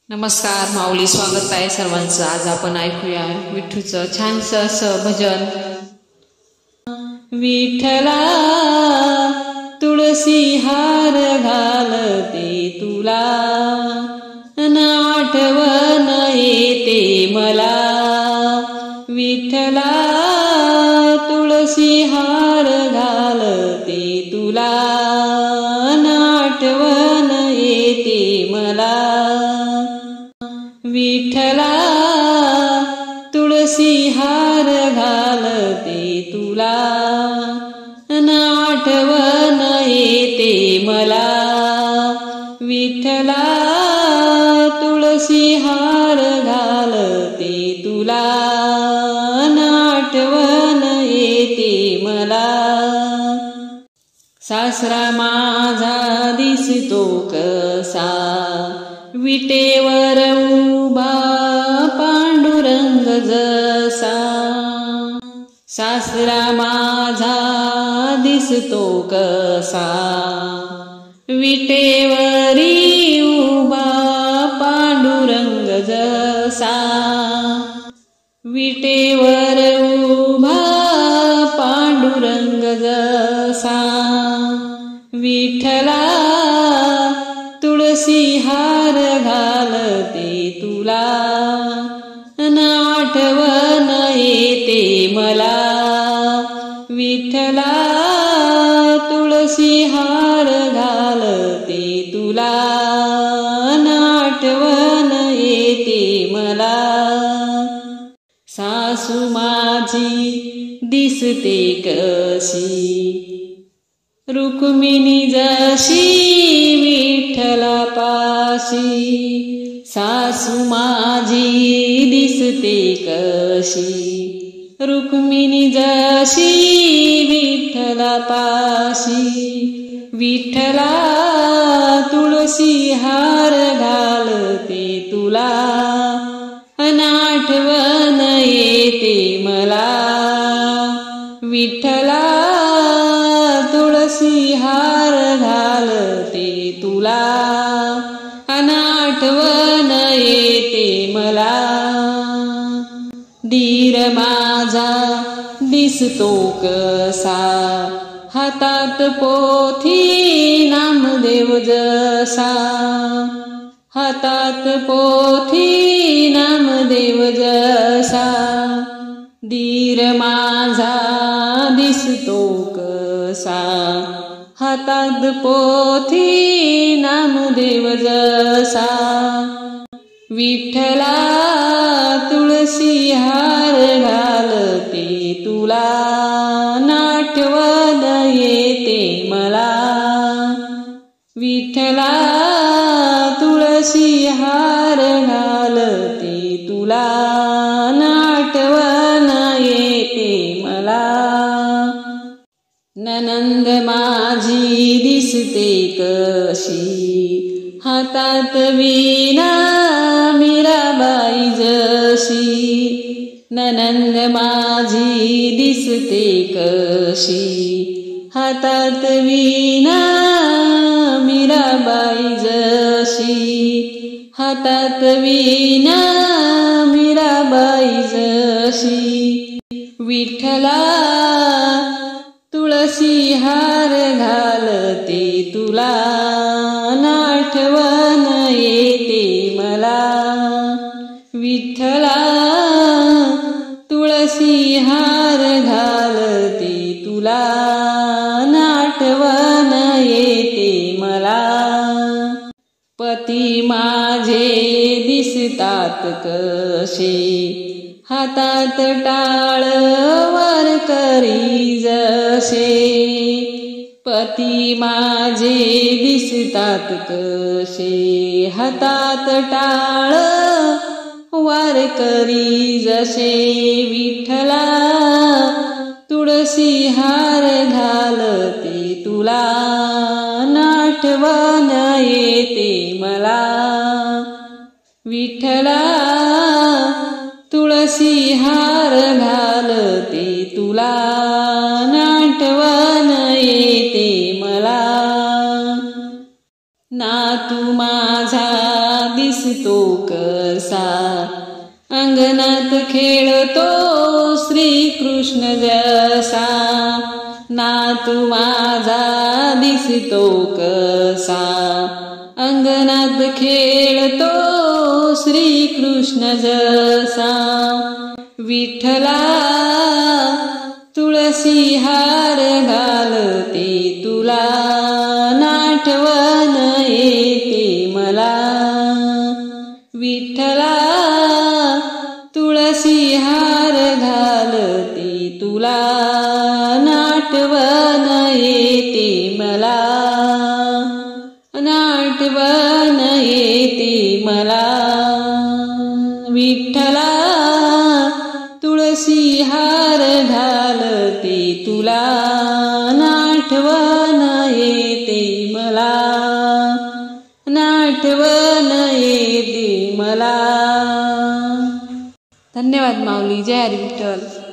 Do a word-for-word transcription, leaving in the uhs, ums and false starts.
नमस्कार माऊली, स्वागत आहे सर्वांचं। आज आपण ऐकूया विठ्ठूचं छानसं असं भजन। विठ्ठला तुळसी हार घालते तुला, अन आठवण येते मला। विठ्ठला तुळसी हार घालते तुला, अन आठवण येते मला। विठ्ठला तुळसी हार घालते तुला, अन आठवण येते मला। विठ्ठला तुळसी हार घालते तुला, अन आठवण येते मला। सासरा माझा दिसतो कसा, विटेवर उभा पांडुरंग जसा। सासरा माझा दिसतो कसा, विटेवरी उभा पांडुरंग जसा। विटेवर उभा पांडुरंग जसा। विठ्ठला तुळसी हार घालते तुला, अन आठवण येते मला। विठ्ठला तुळसी हार घालते तुला, अन आठवण येते मला। सासू माझी दिसते कशी, रुक्मिणी जशी विठ्ठला पाशी। सासू माझी दिसते कशी, रुक्मिणी जशी विठ्ठला पाशी। विठ्ठला तुळसी हार घालते तुला, अन आठवण येते मला। विठ्ठला तुळसी हार घालते तुला, अन आठवण येते मला। धीर माझा दिसतो कसा, हातात पोथी नामदेव जसा। हातात पोथी नामदेव जसा। धीर माझा दिसतो कसा, हातात पोथी नामदेव जसा। विठ्ठला तुळसी हार घालते तुला, अन आठवण येते मला। विठ्ठला तुळसी हार घालते तुला, अन आठवण येते मला। ननंद माझी दिसते कशी, हातात वीणा मीराबाई जशी। ननंद माझी दिसते कशी, हातात वीणा मीराबाई जशी। हातात वीणा मीराबाई जशी। विठ्ठला तुळसी हार घालते तुला, अन आठवण येते मला। विठ्ठला तुळसी हार घालते तुला, अन आठवण येते मला। पती माझे दिसतात कसे, हातात टाळ वर करी जसे। पती माझे दिसतात कसे, हातात टाळ वार करी जसे। विठ्ठला तुळसी हार घालते तुला, अन आठवण येते मला। विठ्ठला तुळसी हार घालते तुला, अन आठवण येते मला। नातू माझा दिस दिसतो कसा, अंगणात खेळतो श्रीकृष्ण जसा, नातू माझा दिसतो कसा, अंगणात खेळतो श्रीकृष्ण जसा. विठ्ठला तुळशी हार घालते तुला, नाठवण येते मला. विठ्ठला तुळशी हार घालते तुला, नाठवण येते मला, नाठवण येते मला. विठ्ठला तुळशी हार घालते तुला, नाठवण येते मला, नाठवण येते मला. धन्यवाद माऊली. जय हरी विठ्ठल.